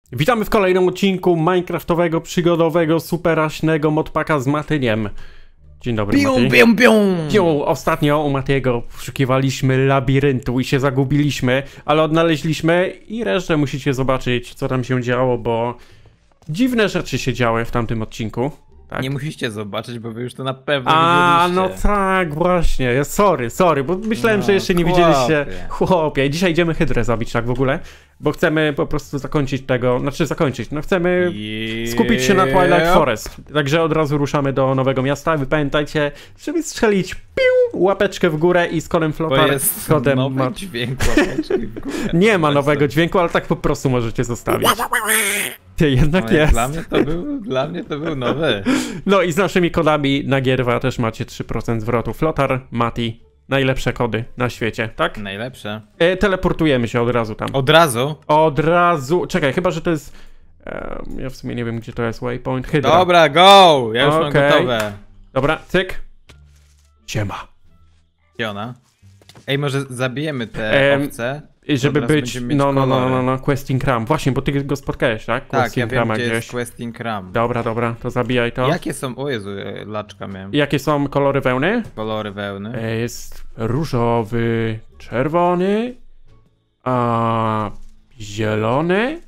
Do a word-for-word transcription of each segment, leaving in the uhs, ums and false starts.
Witamy w kolejnym odcinku minecraftowego, przygodowego, superaśnego modpaka z Matyniem. Dzień dobry, Pium, Matyj. pium, pium. Pium. Ostatnio u Matiego poszukiwaliśmy labiryntu i się zagubiliśmy, ale odnaleźliśmy i resztę musicie zobaczyć, co tam się działo, bo dziwne rzeczy się działy w tamtym odcinku. Tak? Nie musicie zobaczyć, bo wy już to na pewno A, widzieliście. no tak, właśnie. Sorry, sorry, bo myślałem, No, że jeszcze nie chłopie. widzieliście. Chłopie, dzisiaj idziemy hydrę zabić, tak w ogóle, bo chcemy po prostu zakończyć tego, znaczy zakończyć, no chcemy Yep. skupić się na Twilight Forest. Także od razu ruszamy do Nowego Miasta. Wy pamiętajcie, żeby strzelić piu, łapeczkę w górę i z kodem Bo Flotar, jest z kodem nowy ma... dźwięk łapeczki w górę. Nie ma Tak nowego sobie. dźwięku, ale tak po prostu możecie zostawić. Ty, jednak No, jest. Dla mnie to był, dla mnie to był nowy. No i z naszymi kodami na Gierwa też macie trzy procent zwrotu. Flotar, Mati, najlepsze kody na świecie, tak? Najlepsze. E, teleportujemy się od razu tam. Od razu? Od razu. Czekaj, chyba że to jest. E, ja w sumie nie wiem, gdzie to jest waypoint. Hydra. Dobra, go! Ja już Okej. mam gotowe. Dobra, cyk. Siema. Gdzie ona? Ej, może zabijemy te Em, owce? I żeby Od razu być. będziemy mieć No, no, no, kolory. no, no, Questing Ram. Właśnie, bo ty go spotkałeś, tak? Tak, Questing ja wiem, Rama gdzie gdzieś. jest questing ram. Dobra, dobra, to zabijaj to. Jakie są... O Jezu, e, laczka miałem. Jakie są kolory wełny? Kolory wełny. E, Jest różowy, czerwony, a zielony,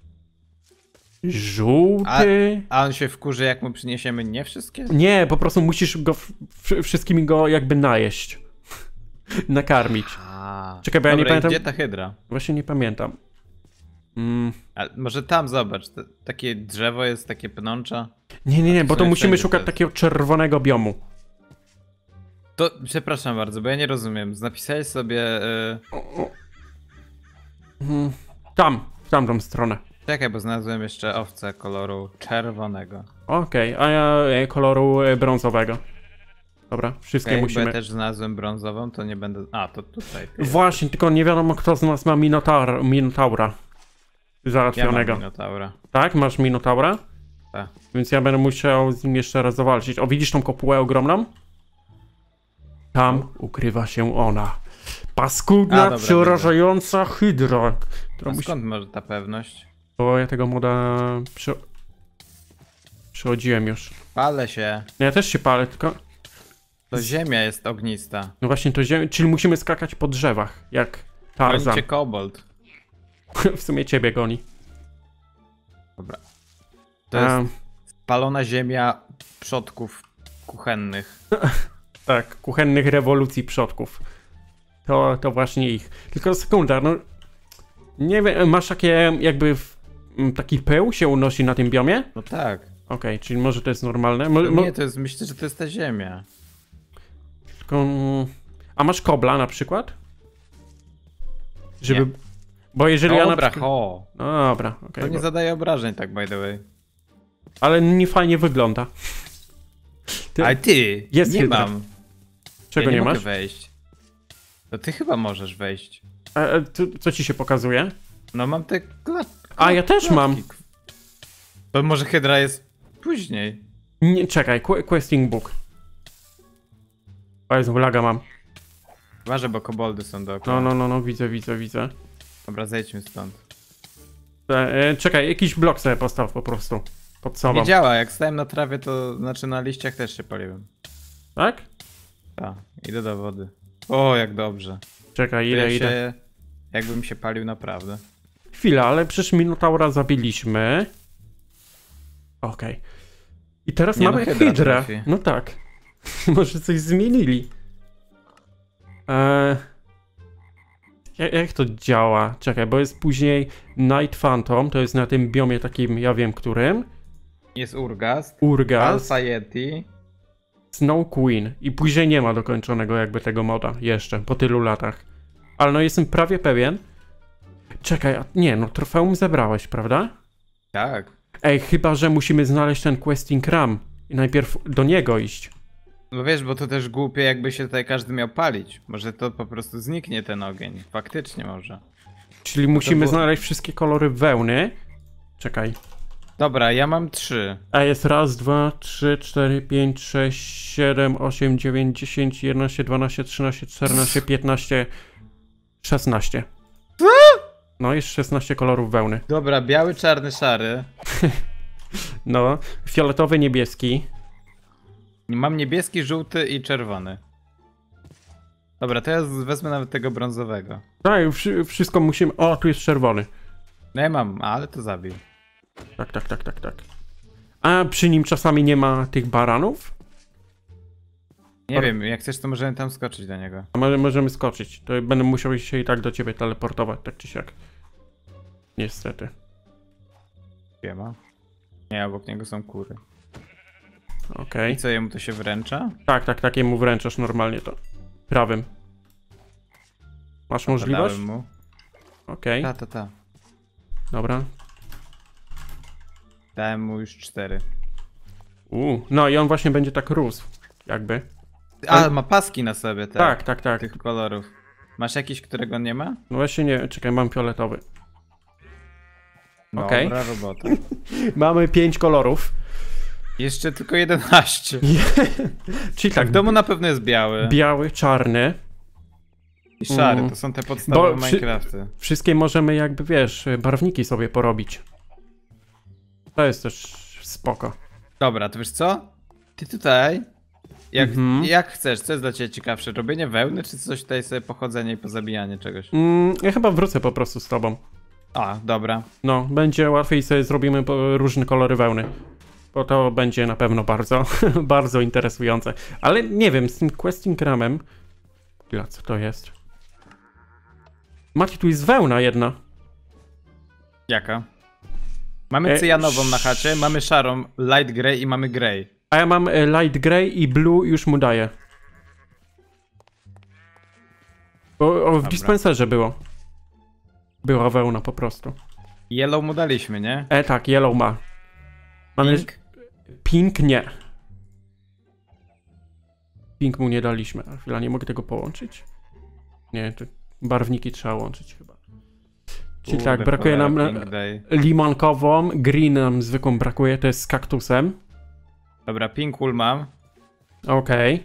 żółty. A on się wkurzy, jak mu przyniesiemy nie wszystkie? Nie, po prostu musisz go w, w, wszystkimi go jakby najeść. Nakarmić. A. Czekaj, bo ja nie Dobra, i pamiętam. gdzie ta hydra? Właśnie nie pamiętam. Mm. A może tam zobacz, te, takie drzewo jest, takie pnącza. Nie, nie, nie, bo to sumie musimy wszędzie szukać to jest. takiego czerwonego biomu. To, przepraszam bardzo, bo ja nie rozumiem. Napisałeś sobie... Y... Mm. Tam, w tamtą stronę. Czekaj, bo znalazłem jeszcze owce koloru czerwonego. Okej, a ja e, koloru e, brązowego. Dobra, wszystkie Okay, musimy. Bo ja też znalazłem brązową, to nie będę... A, to tutaj. ty. Właśnie, tylko nie wiadomo, kto z nas ma Minotaur, Minotaura Ja mam załatwionego. Minotaura. Tak? Masz Minotaura? Tak. Więc ja będę musiał z nim jeszcze raz zawalczyć. O, widzisz tą kopułę ogromną? Tam ukrywa się ona. A, Paskudna, dobra, przerażająca hydra. Która A musi... skąd może ta pewność? Bo ja tego moda... Przy... Przychodziłem już. Palę się. No ja też się palę, tylko... To ziemia jest ognista. No właśnie to ziemi... Czyli musimy skakać po drzewach, jak Goni Tarzan. cię kobold. W sumie ciebie goni. Dobra. To jest Um, spalona ziemia przodków kuchennych. tak, kuchennych rewolucji przodków. To, to właśnie ich. Tylko sekunda, no... Nie wiem, masz takie jakby... W, m, taki pył się unosi na tym biomie? No tak. Okej, czyli może to jest normalne. Mo, To mo, nie, to jest, myślę, że to jest ta ziemia. tylko, mm, a masz kobla na przykład? Żeby... Nie. Bo jeżeli ja na Dobra, przykład... ho. No dobra, okej. To nie bo- zadaje obrażeń, tak by the way. Ale nie fajnie wygląda. Ty... Ale ty, Jest nie hydra. mam. Czego ja nie, nie mogę masz? wejść. To ty chyba możesz wejść. A, a, tu, co ci się pokazuje? No mam te klat... A, ja też mam. klatki. To może hydra jest później. Nie, czekaj, que- questing book. O Jezu, laga mam. Uważaj, bo koboldy są dookoła. No, no, no, no, widzę, widzę, widzę. Dobra, zejdźmy stąd. E, e, czekaj, jakiś blok sobie postaw po prostu. Pod sobą. Nie działa, jak stałem na trawie, to znaczy na liściach też się paliłem. Tak? Tak, idę do wody. O, jak dobrze. Czekaj, To ile ja idę. się... Jakbym się palił naprawdę. Chwila, ale przecież Minotaura zabiliśmy. Okej. I teraz Nie, no, mamy hydra hydrę. trafi. No tak. Może coś zmienili. Eee... Jak, jak to działa? Czekaj, bo jest później Night Phantom, to jest na tym biomie takim, ja wiem którym. Jest Urgast. Urgas, Alpha Yeti. Snow Queen. I później nie ma dokończonego jakby tego moda jeszcze, po tylu latach. Ale no jestem prawie pewien. Czekaj, a nie, no trofeum zebrałeś, prawda? Tak. Ej, chyba że musimy znaleźć ten questing ram i najpierw do niego iść. No wiesz, bo to też głupie, jakby się tutaj każdy miał palić. Może to po prostu zniknie ten ogień. Faktycznie może. Czyli musimy było- znaleźć wszystkie kolory wełny. Czekaj. Dobra, ja mam trzy. A jest raz, dwa, trzy, cztery, pięć, sześć, siedem, osiem, dziewięć, dziesięć, jedenaście, dwanaście, trzynaście, czternaście, piętnaście, szesnaście. No, jest szesnaście kolorów wełny. Dobra, biały, czarny, szary. No, fioletowy, niebieski. Mam niebieski, żółty i czerwony. Dobra, to ja z- wezmę nawet tego brązowego. Tak, wszy- wszystko musimy... O, tu jest czerwony. No ja mam, ale to zabił. Tak, tak, tak, tak, tak. A przy nim czasami nie ma tych baranów? Nie Or- wiem, jak chcesz, to możemy tam skoczyć do niego. A może możemy skoczyć. To będę musiał się i tak do ciebie teleportować, tak czy siak. Niestety. Nie ma. Nie, obok niego są kury. Okej. I co, jemu to się wręcza? Tak, tak, tak, jemu wręczasz normalnie to. Prawym. Masz możliwość? Dałem mu. Okej, Ta, ta, ta. dobra. Dałem mu już cztery. U, no i on właśnie będzie tak rósł. Jakby. A, ma paski na sobie, tak. Tak, tak, tak. Tych kolorów. Masz jakiś, którego nie ma? No właśnie nie, czekaj, mam fioletowy. Okej. Dobra robota. Mamy pięć kolorów. Jeszcze tylko jedenaście. Czyli Tak, tak, w domu na pewno jest biały. biały, czarny. I szary, Mm. to są te podstawowe Bo przy- Minecrafty. Wszystkie możemy jakby, wiesz, barwniki sobie porobić. To jest też spoko. Dobra, to wiesz co? Ty tutaj, jak, Mhm. jak chcesz, co jest dla ciebie ciekawsze? Robienie wełny, czy coś tutaj sobie pochodzenie i pozabijanie czegoś? Mm, ja chyba wrócę po prostu z tobą. A, dobra. No, będzie łatwiej sobie zrobimy po- różne kolory wełny. Bo to będzie na pewno bardzo, bardzo interesujące. Ale nie wiem, z tym questing ramem... Chwila, co to jest? Mati, tu jest wełna jedna. Jaka? Mamy E, cyjanową na chacie, mamy szarą, light grey i mamy grey. A ja mam e, light grey i blue już mu daję. Bo o, w Dobra. dispenserze było. Była wełna po prostu. Yellow mu daliśmy, nie? E tak, yellow ma. Mamy Pink? pink nie. Pink mu nie daliśmy. A chwila, nie mogę tego połączyć? Nie, to barwniki trzeba łączyć chyba. Czyli tak, Kurde, brakuje nam cholera, na- Pink day. limonkową, green nam zwykłą brakuje, to jest z kaktusem. Dobra, pink wool mam. Okej.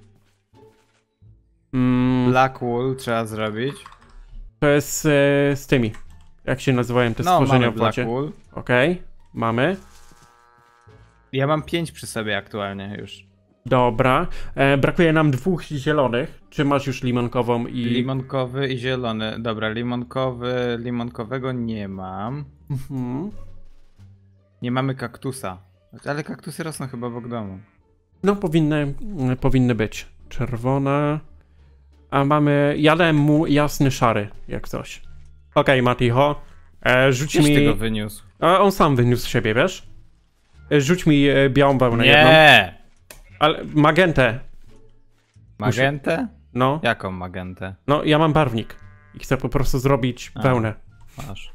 Mm, Black wool trzeba zrobić. to jest e, z tymi. Jak się nazywają te No, stworzenia mamy w black wodzie? wool. Okej, mamy. Ja mam pięć przy sobie aktualnie już. Dobra. E, brakuje nam dwóch zielonych. Czy masz już limonkową i... Limonkowy i zielony. Dobra, limonkowy, limonkowego nie mam. Mhm. Nie mamy kaktusa. Ale kaktusy rosną chyba obok domu. No, powinny, powinny być. Czerwona. A mamy... Ja dałem mu jasny szary, jak coś. Okej, Maticho. E, rzuć Gdzieś mi... ty go wyniósł. A on sam wyniósł siebie, wiesz? E, Rzuć mi e, białą wełnę jedną. Nie! Ale magentę. Magentę? No, Jaką magentę? no ja mam barwnik. I chcę po prostu zrobić A. wełnę. Masz.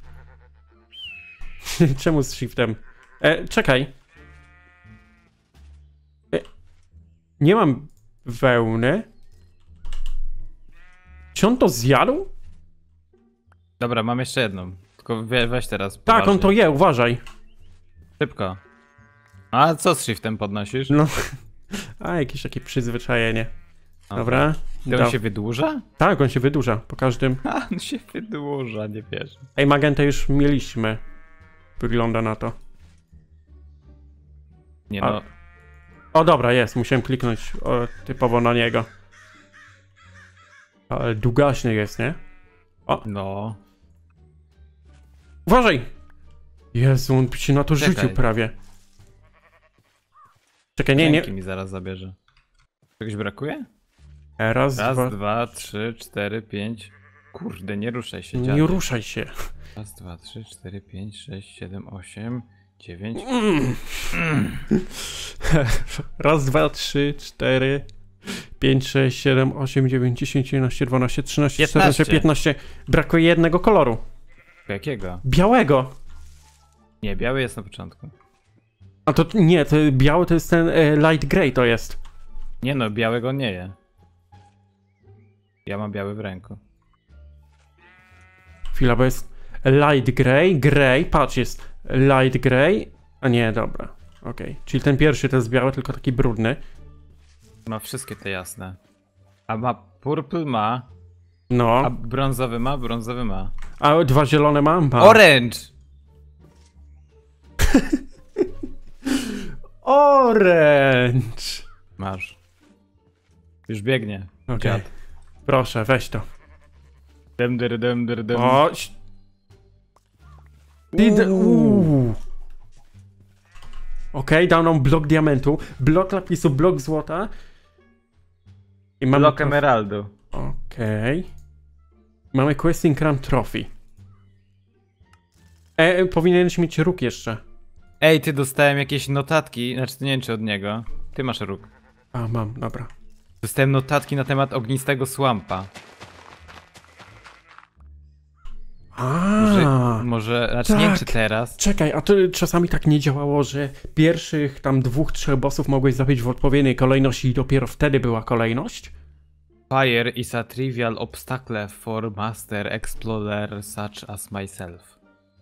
Czemu z shiftem? E, czekaj. E, nie mam wełny. Czy on to zjadł? Dobra, mam jeszcze jedną. Tylko we, weź teraz. Tak, on poważnie. to je, uważaj. Szybko. A co z shiftem podnosisz? No. A, jakieś takie przyzwyczajenie. Aha. Dobra. To Do- on się wydłuża? Tak, on się wydłuża po każdym. A, on się wydłuża, nie wierzę. Ej, magentę już mieliśmy. Wygląda na to. Nie A- no. O, dobra, jest. Musiałem kliknąć o, typowo na niego. Ale długaśny jest, nie? No. Uważaj! Jezu, on się na to Czekaj. rzucił prawie. Czekaj, nie, nie. Ręki mi zaraz zabierze. Czegoś brakuje? Raz, Raz, dwa... dwa, trzy, cztery, pięć. Kurde, nie ruszaj się, Nie dziadzie. ruszaj się. Raz, dwa, trzy, cztery, pięć, sześć, siedem, osiem, dziewięć. Mm. Raz, dwa, trzy, cztery, pięć, sześć, siedem, osiem, dziewięć, dziesięć, jedenaście, dwanaście, trzynaście, czternaście, piętnaście. Brakuje jednego koloru. Jakiego? Białego. Nie, biały jest na początku. A to nie, to biały to jest ten e, light grey to jest. Nie no, białego nie je. Ja mam biały w ręku. Chwila, bo jest light grey, grey, patrz, jest light grey. A nie, dobra. Okej, czyli ten pierwszy to jest biały, tylko taki brudny. Ma wszystkie te jasne. A ma purple ma, No, a brązowy ma, brązowy ma. A dwa zielone mam? mam. Orange! Orange! Masz. Już biegnie. Okej. Dziad. Proszę, weź to. Dem, der, dem, der, dem. O! ś- Ty d- uuu. Okej, dał nam blok diamentu, blok lapisu, blok złota. I mamy Blok to- emeraldu. Okej. Mamy questing cram trophy. E, powinieneś mieć róg jeszcze. Ej, ty dostałem jakieś notatki, znaczy nie wiem czy od niego. Ty masz róg. A, mam, dobra. Dostałem notatki na temat ognistego swampa. Może, A, może znaczy nie wiem tak. czy teraz. czekaj, a to czasami tak nie działało, że pierwszych tam dwóch, trzech bossów mogłeś zabić w odpowiedniej kolejności i dopiero wtedy była kolejność? Fire is a trivial obstacle for master explorer such as myself.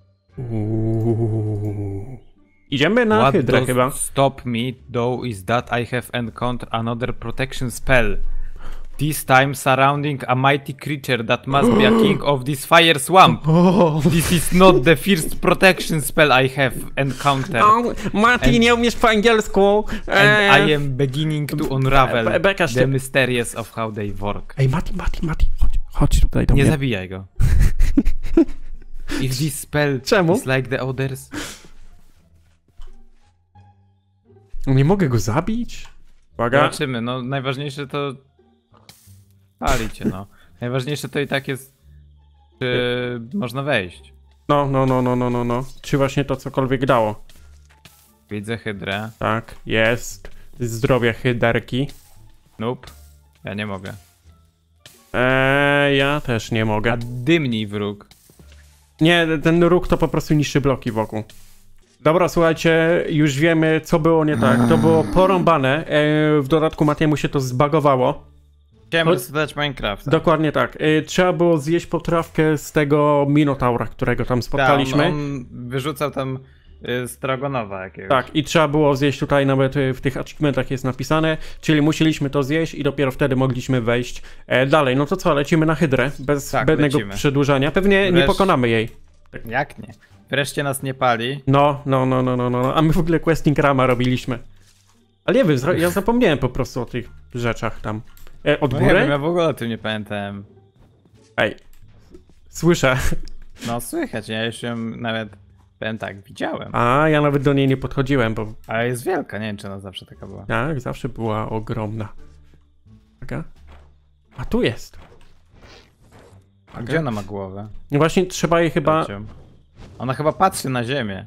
Uuu. Idziemy na What hydrę does chyba. stop me though is that I have encountered another protection spell. This time surrounding a mighty creature that must be a king of this fire swamp. O, This is not the first protection spell I have encountered. o, Mati, And- nie umiesz po angielsku. And Eee. I am beginning to unravel Be- Bekaż the się. mysteries of how they work. Ej, Mati, Mati, Mati, chodź, chodź tutaj do Nie mnie. zabijaj go. If this spell Czemu? is like the others, Nie mogę go zabić? Uwaga. zobaczymy. No najważniejsze to... Pali cię, no. Najważniejsze to i tak jest... Czy można wejść. No, no, no, no, no, no, no. Czy właśnie to cokolwiek dało? Widzę hydrę. Tak, jest. Zdrowie hyderki. Nope. Ja nie mogę. Eee, ja też nie A mogę. dymnij wróg. Nie, ten róg to po prostu niszczy bloki wokół. Dobra, słuchajcie, już wiemy, co było nie tak. To było porąbane. Eee, w dodatku Matiemu się to zbagowało. Chciałem Chodź- resetować Minecraft. Dokładnie tak. Eee, trzeba było zjeść potrawkę z tego Minotaura, którego tam spotkaliśmy. on, on wyrzucał tam y, Stragonowa jakiegoś. Tak, i trzeba było zjeść tutaj, nawet y, w tych achievementach jest napisane, czyli musieliśmy to zjeść i dopiero wtedy mogliśmy wejść e, dalej. No to co, lecimy na hydrę, bez Tak, zbędnego lecimy. przedłużania. Pewnie nie Wreszcie- pokonamy jej. Jak nie? Wreszcie nas nie pali. No, no, no, no, no, no, no. A my w ogóle questing rama robiliśmy. Ale nie wiem, zra- ja zapomniałem po prostu o tych rzeczach tam. E, od No nie góry? wiem, ja w ogóle o tym nie pamiętałem. Ej, słyszę. No słychać, ja już ją nawet, powiem tak, widziałem. A, ja nawet do niej nie podchodziłem, bo Ale jest wielka, nie wiem czy ona zawsze taka była. tak, zawsze była ogromna. Taka? A tu jest. A gdzie ona ma głowę? No właśnie trzeba jej chyba... Patrzcie. Ona chyba patrzy na ziemię.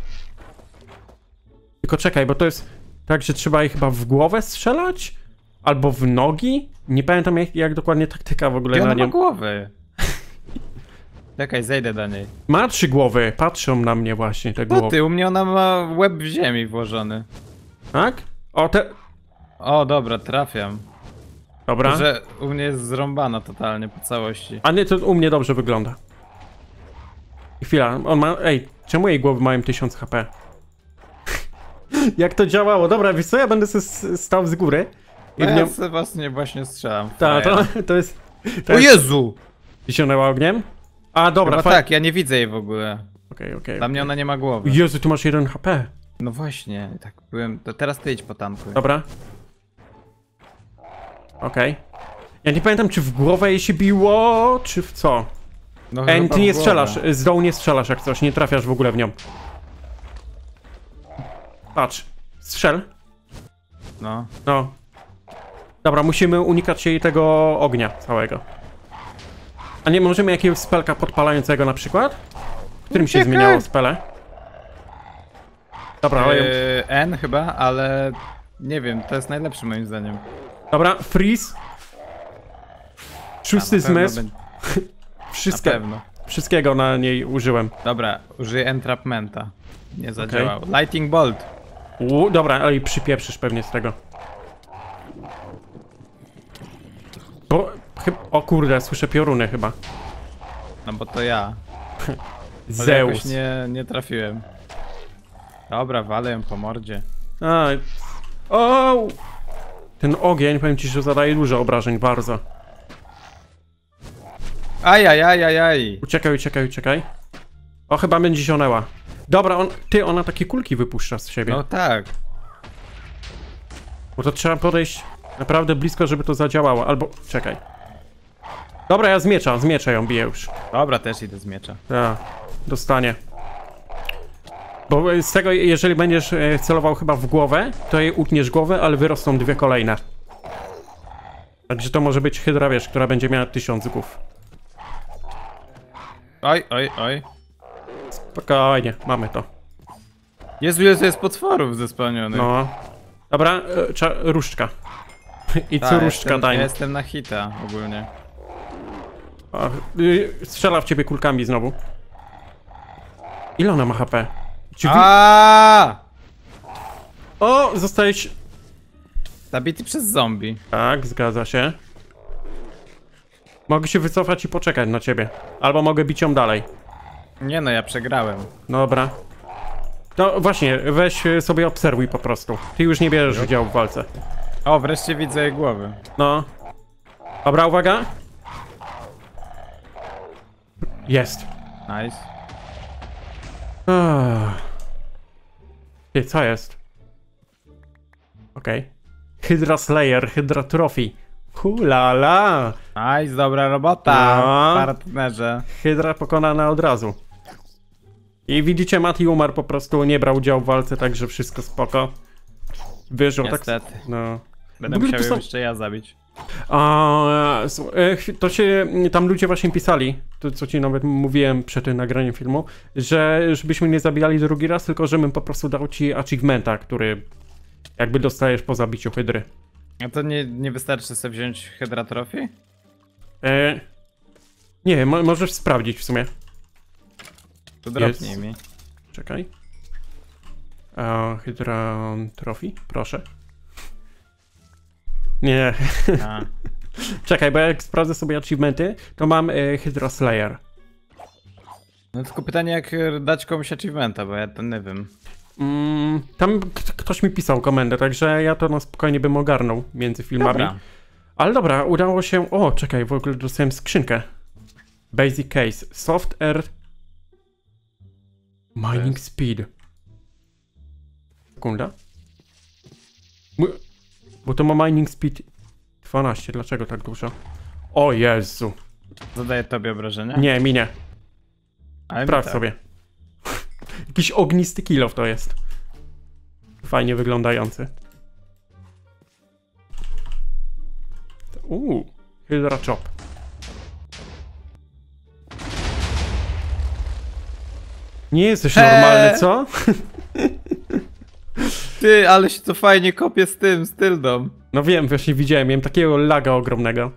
Tylko czekaj, bo to jest tak, że trzeba jej chyba w głowę strzelać? Albo w nogi? Nie pamiętam jak, jak dokładnie taktyka w ogóle Gdzie na ona ma nią. głowę? Czekaj, zejdę do niej. Ma trzy głowy, patrzą na mnie właśnie te No głowy. ty, u mnie ona ma łeb w ziemi włożony. Tak? O, te... O, dobra, trafiam. Dobra. Że u mnie jest zrąbana totalnie po całości. A nie, to u mnie dobrze wygląda. Chwila, on ma... Ej, czemu jej głowy mają tysiąc H P? Jak to działało? Dobra, wiesz co, ja będę sobie s- stał z góry. I No w ja nią... sobie właśnie, właśnie strzelam. Ta, to, Frajera. to jest... To O jest... Jezu! Zionęła ogniem? A, dobra, Chyba fa- tak, ja nie widzę jej w ogóle. Okej, okej. Dla mnie ona nie ma głowy. Jezu, tu masz jeden H P. No właśnie, tak byłem. To teraz ty idź po tanku. Dobra. Okej. Ja nie pamiętam, czy w głowę jej się biło, czy w co. No, Ej, chyba ty w nie głowę. strzelasz, z dołu nie strzelasz jak coś, nie trafiasz w ogóle w nią. Patrz, strzel. No. No. Dobra, musimy unikać jej tego ognia całego. A nie możemy jakiegoś spelka podpalającego na przykład? W którym się Uciekaj. zmieniało spele? Dobra, ale... Yy, N chyba, ale nie wiem, to jest najlepszy moim zdaniem. Dobra, freeze. Szósty A, na pewno zmysł. będzie- Na Wszystkie, pewno. wszystkiego na niej użyłem. Dobra, użyję entrapmenta. Nie zadziałał. Lighting bolt. U, dobra, ale i przypieprzysz pewnie z tego. Bo, chy- o kurde, słyszę pioruny chyba. No bo to ja. Ale jakoś Zeus. nie, nie trafiłem. Dobra, walę ją po mordzie. A, o! Ten ogień, powiem ci, że zadaje dużo obrażeń, bardzo. Ajajajajaj. Uciekaj, uciekaj, uciekaj. O, chyba będzie zionęła. Dobra, on, ty, ona takie kulki wypuszcza z siebie. No tak. Bo to trzeba podejść naprawdę blisko, żeby to zadziałało. Albo, czekaj. Dobra, ja z miecza, z miecza ją biję już. Dobra, też idę z miecza. Tak, dostanie. Bo z tego, jeżeli będziesz e, celował chyba w głowę, to jej utniesz głowę, ale wyrosną dwie kolejne. Także to może być hydra, wiesz, która będzie miała tysiąc głów. Oj, oj, oj. Spokojnie, mamy to. Jezu, Jezu, jest potworów zespełnionych. No. Dobra, e, cza, różdżka. I co Ta, różdżka jestem, daj. ja jestem na hita ogólnie. O, y, strzela w ciebie kulkami znowu. Ile ona ma H P? Czy wi- Aaaa! O, zostałeś... Zabity przez zombie. Tak, zgadza się. Mogę się wycofać i poczekać na ciebie. Albo mogę bić ją dalej. Nie no, ja przegrałem. Dobra. No właśnie, weź sobie obserwuj po prostu. Ty już nie bierzesz udziału w walce. O, wreszcie widzę jej głowy. No. Dobra, uwaga. Jest. Nice. Ach. Ty, co jest? Okej. Okay. Hydra Slayer, Hydra Trophy. Hulala. Nice, dobra robota, No. partnerze. Hydra pokonana od razu. I widzicie, Mati umarł, po prostu nie brał udziału w walce, także wszystko spoko. Wyżył tak. Niestety. No. Będę W ogóle musiał to ją są- jeszcze ja zabić. A, s- e, chwi- to się, tam ludzie właśnie pisali, to co ci nawet mówiłem przed tym nagraniem filmu, że żebyśmy nie zabijali drugi raz, tylko żebym po prostu dał ci achievementa, który jakby dostajesz po zabiciu hydry. A to nie, nie wystarczy sobie wziąć Hydra Trophy? E, nie, mo możesz sprawdzić w sumie. To dropnij Jest. mi. Czekaj. E, hydra Trophy, proszę. Nie, A. czekaj, bo jak sprawdzę sobie achievementy, to mam e, Hydra Slayer. No tylko pytanie, jak e, dać komuś achievementa, bo ja to nie wiem. Mm, tam k- ktoś mi pisał komendę, także ja to na spokojnie bym ogarnął między filmami. Dobra. Ale dobra, udało się... O, czekaj, w ogóle dostałem skrzynkę. Basic case. Soft Air... Mining speed. Sekunda. Mu- Bo to ma mining speed dwanaście, dlaczego tak dużo? O Jezu. Zadaję tobie obrażenia? Nie, mi nie. Ale mi Sprawdź tak. sobie. Jakiś ognisty kill to jest. Fajnie wyglądający. Uuu, Hydra Chop. Nie jesteś normalny, co? Ty, ale się to fajnie kopie z tym, z tyldą. No wiem, właśnie widziałem, miałem takiego laga ogromnego.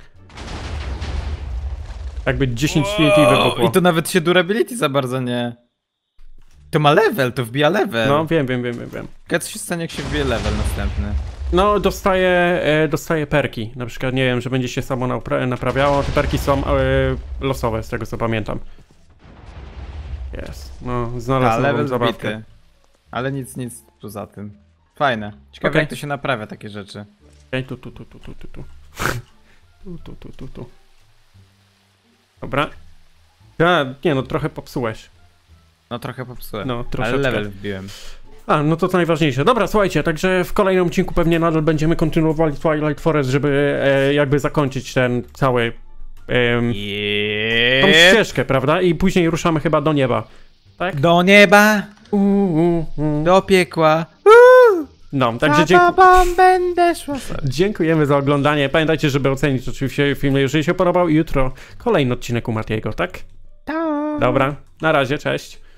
Jakby dziesięć T N T wybuchło. I to nawet się durability za bardzo nie... To ma level, to wbija level. No wiem, wiem, wiem, wiem, wiem. Co się stanie, jak się wbije level następny? No, dostaje, e, dostaje perki. Na przykład, nie wiem, że będzie się samo napra naprawiało. Te perki są e, losowe, z tego co pamiętam. Jest. No, A, znalazłem level zabawkę. wbity. Ale nic, nic poza tym. Fajne. Ciekawe Okej. jak to się naprawia takie rzeczy. Ej, tu, tu, tu, tu, tu, tu, tu. Tu, tu, tu, tu, tu. Dobra. Ja, nie no, trochę popsułeś. No trochę popsułem. No, ale troszeczkę. level wbiłem. A, no to to najważniejsze. Dobra, słuchajcie, także w kolejnym odcinku pewnie nadal będziemy kontynuowali Twilight Forest, żeby e, jakby zakończyć ten cały... em, tą Jeee. ścieżkę, prawda? I później ruszamy chyba do nieba. Tak? Do nieba, U, u, u. do piekła. No, także Za dziękuję. tobą będę szła. Dziękujemy za oglądanie. Pamiętajcie, żeby ocenić oczywiście film, jeżeli się podobał. I jutro kolejny odcinek u Matiego, tak? Tak. Dobra, na razie, cześć.